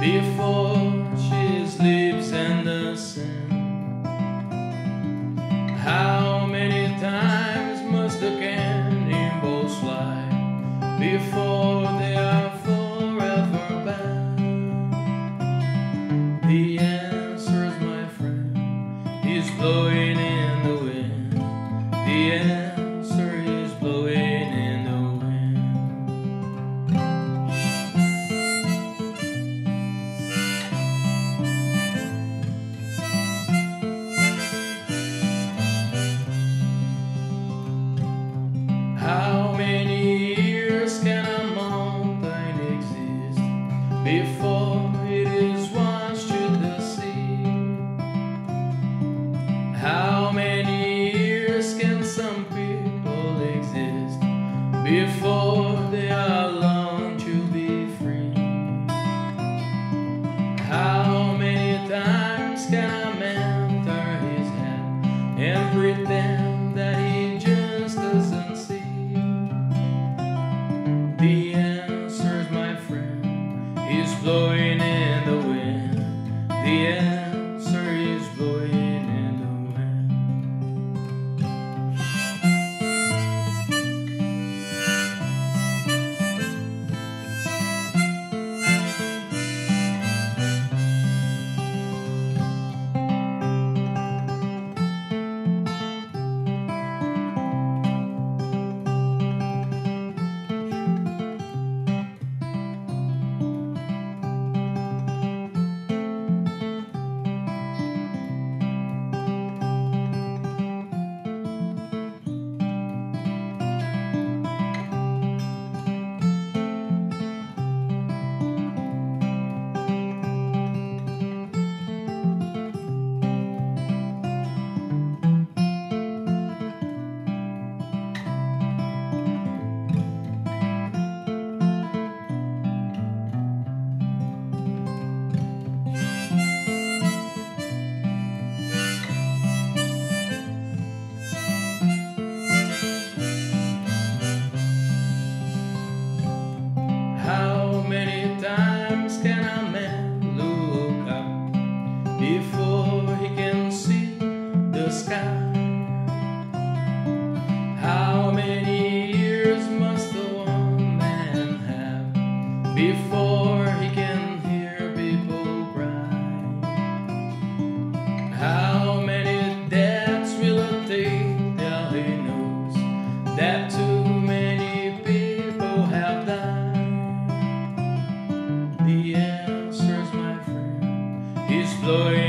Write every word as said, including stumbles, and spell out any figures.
before she sleeps in the sand. How many times must the cannonballs fly before they are forever banned? The answer is, my friend, is blowing in the wind. The answer is blowing in the wind. How many years can a mountain exist before it is washed to the sea? How many years can some people exist before they are learned to be free? How many times can a man turn his head and pretend that he just doesn't see? The answer is, my friend, is blowing in the wind. The answer is blowing in the wind. How many times can a man look up before he can see the sky? How many years must the one man have before he can hear people cry? How many deaths will it take till he knows that too many people have died? The answer is, my friend, is blowing